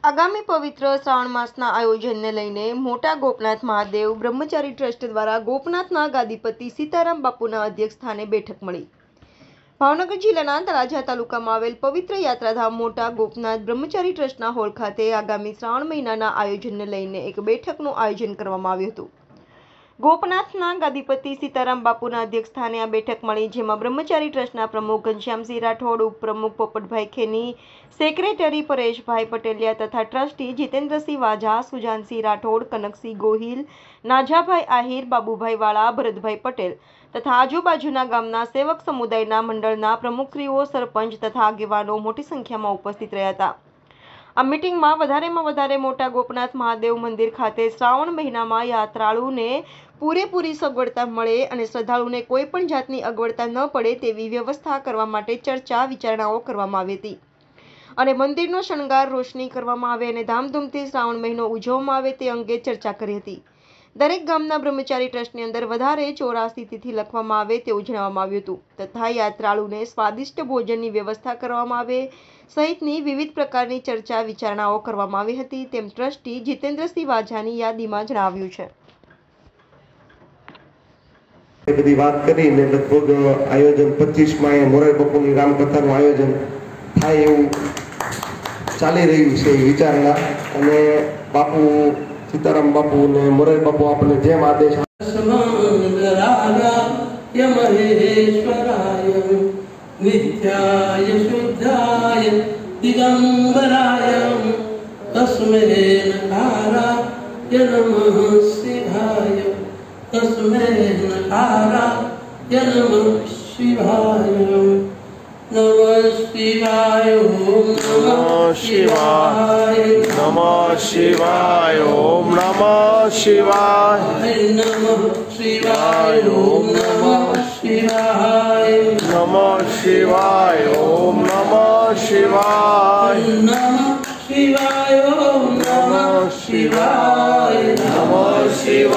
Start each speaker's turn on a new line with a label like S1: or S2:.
S1: આગામી પવિત્ર શ્રાવણ માસના આયોજનને લઈને મોટા ગોપનાથ મહાદેવ બ્રહ્મચારી ટ્રસ્ટ દ્વારા ગોપનાથના ગાદીપતિ સીતારામ બાપુના અધ્યક્ષસ્થાને બેઠક મળી। ભાવનગર જિલ્લાના તળાજા તાલુકામાં આવેલ પવિત્ર યાત્રાધામ મોટા ગોપનાથ બ્રહ્મચારી ટ્રસ્ટના હોલ ખાતે આગામી શ્રાવણ મહિનાના આયોજનને લઈને એક બેઠકનું આયોજન કરવામાં આવ્યું હતું। ગોપનાથના ગાદીપતિ સીતારામ બાપુના અધ્યક્ષસ્થાને આ બેઠક મળી, જેમાં બ્રહ્મચારી ટ્રસ્ટના પ્રમુખ ઘનશ્યામસિંહ રાઠોડ, ઉપપ્રમુખ પોપટભાઈ ખેની, સેક્રેટરી પરેશભાઈ પટેલિયા તથા ટ્રસ્ટી જીતેન્દ્રસિંહ વાઝા, સુજાનસિંહ રાઠોડ, કનકસિંહ ગોહિલ, નાજાભાઈ આહિર, બાબુભાઈ વાળા, ભરતભાઈ પટેલ તથા આજુબાજુના ગામના સેવક સમુદાયના મંડળના પ્રમુખશ્રીઓ, સરપંચ તથા આગેવાનો મોટી સંખ્યામાં ઉપસ્થિત રહ્યા હતા। આ મીટિંગમાં વધારે મોટા ગોપનાથ મહાદેવ મંદિર ખાતે શ્રાવણ મહિનામાં યાત્રાળુને પૂરેપૂરી સગવડતા મળે અને શ્રદ્ધાળુને કોઈ પણ જાતની અગવડતા ન પડે તેવી વ્યવસ્થા કરવા માટે ચર્ચા વિચારણાઓ કરવામાં આવી હતી અને મંદિરનો શણગાર, રોશની કરવામાં આવે અને ધામધૂમથી શ્રાવણ મહિનો ઉજવવામાં આવે તે અંગે ચર્ચા કરી હતી। દરેક ગામના બ્રહ્મચારી ટ્રસ્ટની અંદર વધારે 84 તિથિ લખવામાં આવે તેવું જણાવવામાં આવ્યું હતું તથા યાત્રાળુને સ્વાદિષ્ટ ભોજનની વ્યવસ્થા કરવામાં આવે સહિતની વિવિધ પ્રકારની ચર્ચા વિચારણાઓ કરવામાં આવી હતી તેમ ટ્રસ્ટી જીતેન્દ્રસિંહ વાઝાની યાદીમાં જણાવ્યું છે।
S2: બધી વાત કરીને લગભગ આયોજન 25 મોરારી બાપુની રામકથાનું આયોજન થાય એવું ચાલી રહ્યું છે વિચારણા અને બાપુ सीताराम बापू ने मोरारी बापू आपने जेम आदेश महेश्वराय नित्याय शुद्धाय दिगंबराय तस्मै नकाराय नमः शिवाय तस्मै नकाराय नमः शिवाय नमः शिवाय ओम नमः शिवाय
S3: नमः शिवाय ओम नमः शिवाय
S2: नमः शिवाय ओम नमः शिवाय
S3: नमः शिवाय ओम नमः शिवाय
S2: नमः शिवाय ओम नमः शिवाय